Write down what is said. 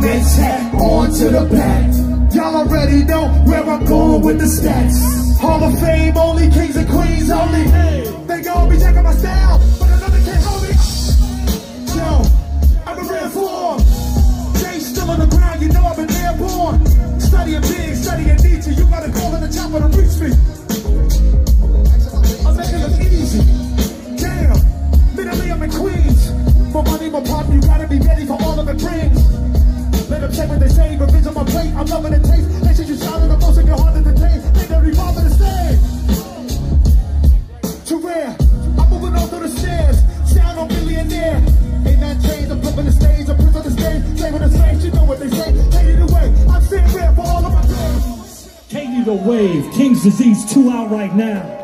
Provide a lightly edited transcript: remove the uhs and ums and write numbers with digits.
Mets hat on to the back. Y'all already know where I'm going with the stats. Hall of Fame only, kings and queens only. They gon' be checking my style, but another can't hold me. Yo, I'm a real form. Jay still on the ground, you know I've been airborne. Studying big, studying Nietzsche. You gotta call in the chopper to reach me. I'm making it look easy. Damn, literally I'm in Queens. For money, my partner, you gotta be ready for all of it brings. Let them say what they say, revenge on my plate. I'm loving the taste. They should you shout in the most and get harder to taste. They don't revolve in the same. Too rare. I'm moving on through the stairs. Sound on billionaire. Ain't that change? I'm flipping the stage. I'm printing the stage. Flavor the stage. You know what they say. Take it away. I'm sitting rare for all of my days. Katie the Wave. King's Disease 2 out right now.